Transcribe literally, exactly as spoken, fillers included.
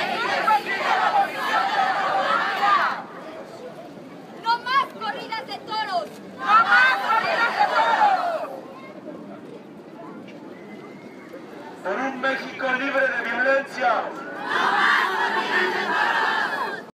¡No más corridas de toros! ¡No más corridas de toros! Por un México libre de violencia.